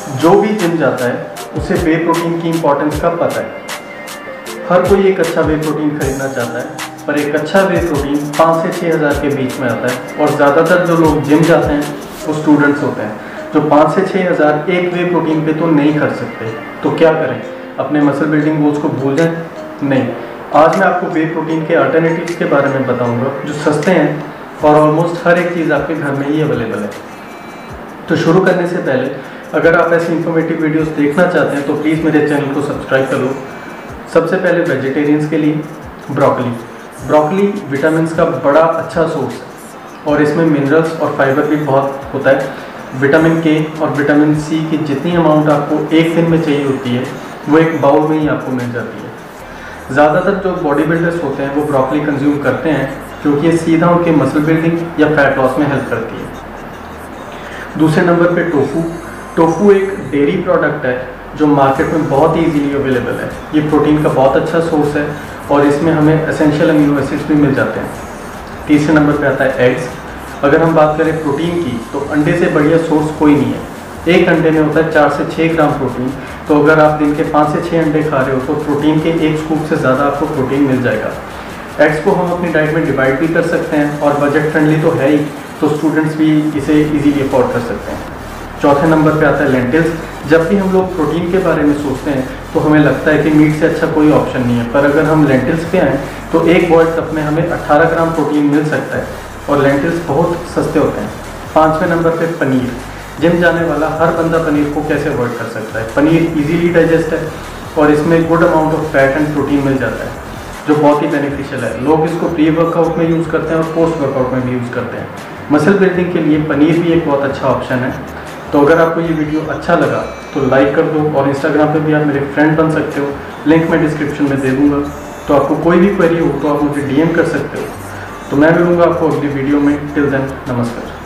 जो भी जिम जाता है उसे वे प्रोटीन की इम्पोर्टेंस का पता है। हर कोई एक अच्छा वे प्रोटीन खरीदना चाहता है, पर एक अच्छा वे प्रोटीन 5 से 6 हज़ार के बीच में आता है और ज़्यादातर जो लोग जिम जाते हैं वो स्टूडेंट्स होते हैं जो 5 से 6 हज़ार एक वे प्रोटीन पे तो नहीं खर्च सकते। तो क्या करें, अपने मसल बिल्डिंग गोल्स को भूल जाएं? नहीं, आज मैं आपको वे प्रोटीन के अल्टरनेटिव्स के बारे में बताऊंगा जो सस्ते हैं और ऑलमोस्ट हर एक चीज़ आपके घर में ही अवेलेबल है। तो शुरू करने से पहले अगर आप ऐसी इन्फॉर्मेटिव वीडियोस देखना चाहते हैं तो प्लीज़ मेरे चैनल को सब्सक्राइब कर लो। सबसे पहले वेजिटेरियंस के लिए ब्रोकली विटामिन्स का बड़ा अच्छा सोर्स है और इसमें मिनरल्स और फाइबर भी बहुत होता है। विटामिन के और विटामिन सी की जितनी अमाउंट आपको एक दिन में चाहिए होती है वो एक बाउल में ही आपको मिल जाती है। ज़्यादातर जो बॉडी बिल्डर्स होते हैं वो ब्रोकली कंज्यूम करते हैं क्योंकि ये सीधा उनके मसल बिल्डिंग या फैट लॉस में हेल्प करती है। दूसरे नंबर पे टोफू एक डेयरी प्रोडक्ट है जो मार्केट में बहुत ही ईजीली अवेलेबल है। ये प्रोटीन का बहुत अच्छा सोर्स है और इसमें हमें एसेंशियल अमीनो एसिड्स भी मिल जाते हैं। तीसरे नंबर पे आता है एग्स। अगर हम बात करें प्रोटीन की तो अंडे से बढ़िया सोर्स कोई नहीं है। एक अंडे में होता है 4 से 6 ग्राम प्रोटीन, तो अगर आप दिन के 5 से 6 अंडे खा रहे हो तो प्रोटीन के एक स्कूप से ज़्यादा आपको प्रोटीन मिल जाएगा। एग्स को हम अपनी डाइट में डिवाइड भी कर सकते हैं और बजट फ्रेंडली तो है ही, तो स्टूडेंट्स भी इसे ईजीली अफोर्ड कर सकते हैं। चौथे नंबर पे आता है लेंटिल्स। जब भी हम लोग प्रोटीन के बारे में सोचते हैं तो हमें लगता है कि मीट से अच्छा कोई ऑप्शन नहीं है, पर अगर हम लेंटिल्स पे आएँ तो एक बॉइल्ड कप में हमें 18 ग्राम प्रोटीन मिल सकता है और लेंटिल्स बहुत सस्ते होते हैं। पाँचवें नंबर पे पनीर। जिम जाने वाला हर बंदा पनीर को कैसे अवॉइड कर सकता है? पनीर इजीली डाइजेस्ट है और इसमें good amount of fat and protein मिल जाता है जो बहुत ही बेनिफिशियल है। लोग इसको प्री वर्कआउट में यूज़ करते हैं और पोस्ट वर्कआउट में भी यूज़ करते हैं। मसल बिल्डिंग के लिए पनीर भी एक बहुत अच्छा ऑप्शन है। तो अगर आपको ये वीडियो अच्छा लगा तो लाइक कर दो और इंस्टाग्राम पे भी आप मेरे फ्रेंड बन सकते हो, लिंक मैं डिस्क्रिप्शन में दे दूँगा। तो आपको कोई भी क्वेरी हो तो आप मुझे DM कर सकते हो। तो मैं मिलूँगा आपको अगली वीडियो में। टिल देन, नमस्कार।